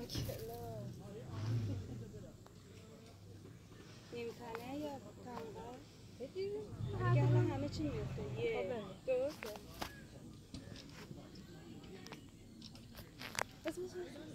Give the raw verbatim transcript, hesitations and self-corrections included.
نیمتنه یا تنگار؟ دیگه الان همه چی میفته یه درسته بس بس بس